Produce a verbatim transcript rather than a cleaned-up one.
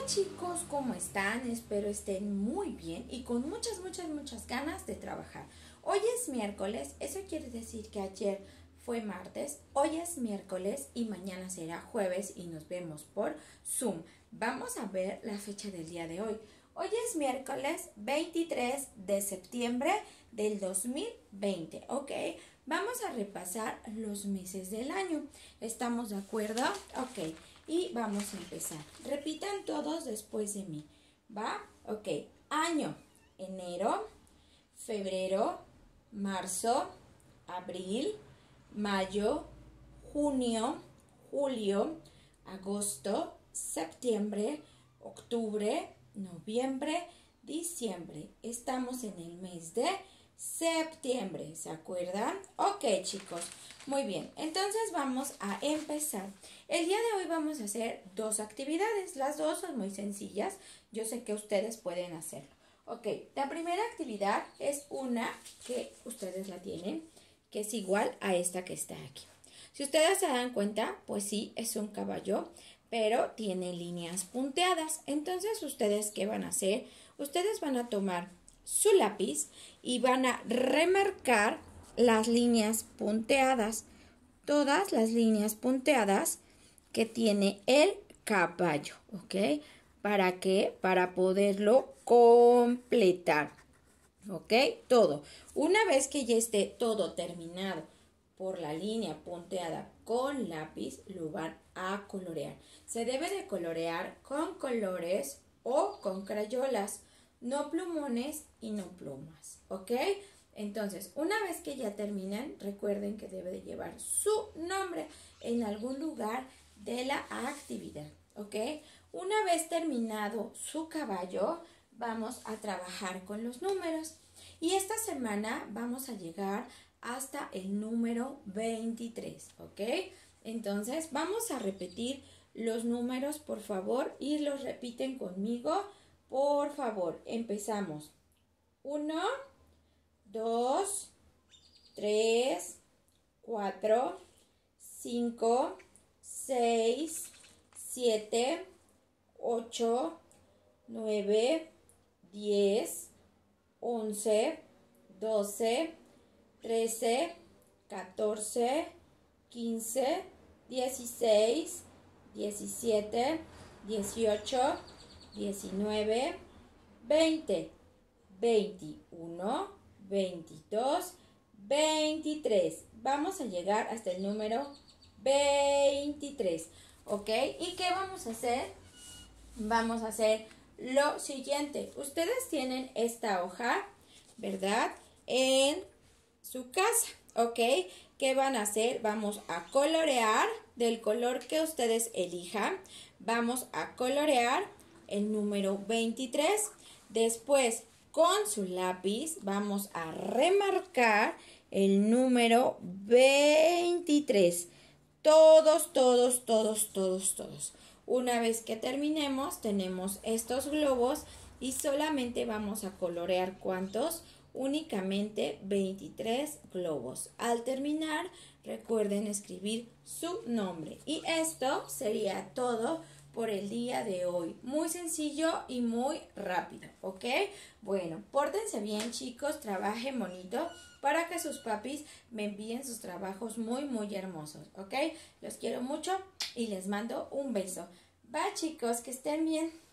chicos, ¿cómo están? Espero estén muy bien y con muchas, muchas, muchas ganas de trabajar. Hoy es miércoles, eso quiere decir que ayer fue martes, hoy es miércoles y mañana será jueves y nos vemos por Zoom. Vamos a ver la fecha del día de hoy. Hoy es miércoles veintitrés de septiembre del dos mil veinte, ¿ok? Vamos a repasar los meses del año. ¿Estamos de acuerdo? Ok. Y vamos a empezar. Repitan todos después de mí. ¿Va? Ok. Año. Enero, febrero, marzo, abril, mayo, junio, julio, agosto, septiembre, octubre, noviembre, diciembre. Estamos en el mes de septiembre, ¿se acuerdan? Ok, chicos, muy bien, entonces vamos a empezar. El día de hoy vamos a hacer dos actividades, las dos son muy sencillas, yo sé que ustedes pueden hacerlo. Ok, la primera actividad es una que ustedes la tienen, que es igual a esta que está aquí. Si ustedes se dan cuenta, pues sí, es un caballo, pero tiene líneas punteadas. Entonces, ¿ustedes qué van a hacer? Ustedes van a tomar su lápiz y van a remarcar las líneas punteadas, todas las líneas punteadas que tiene el caballo, ¿ok? ¿Para qué? Para poderlo completar, ¿ok? Todo. Una vez que ya esté todo terminado por la línea punteada con lápiz, lo van a colorear. Se debe de colorear con colores o con crayolas, no plumones y no plumas, ¿ok? Entonces, una vez que ya terminan, recuerden que debe de llevar su nombre en algún lugar de la actividad, ¿ok? Una vez terminado su caballo, vamos a trabajar con los números. Y esta semana vamos a llegar hasta el número veintitrés, ¿ok? Entonces, vamos a repetir los números, por favor, y los repiten conmigo. Por favor, empezamos. uno, dos, tres, cuatro, cinco, seis, siete, ocho, nueve, diez, once, doce, trece, catorce, quince, dieciséis, diecisiete, dieciocho, diecinueve, veinte, veintiuno, veintidós, veintitrés. Vamos a llegar hasta el número veintitrés, ¿ok? ¿Y qué vamos a hacer? Vamos a hacer lo siguiente. Ustedes tienen esta hoja, ¿verdad? En su casa, ¿ok? ¿Qué van a hacer? Vamos a colorear del color que ustedes elijan. Vamos a colorear el número veintitrés. Después, con su lápiz, vamos a remarcar el número veintitrés. Todos, todos, todos, todos, todos. Una vez que terminemos, tenemos estos globos y solamente vamos a colorear ¿cuántos? Únicamente veintitrés globos. Al terminar, recuerden escribir su nombre. Y esto sería todo por el día de hoy. Muy sencillo y muy rápido, ¿ok? Bueno, pórtense bien, chicos, trabajen bonito para que sus papis me envíen sus trabajos muy, muy hermosos, ¿ok? Los quiero mucho y les mando un beso. Bye, chicos, que estén bien.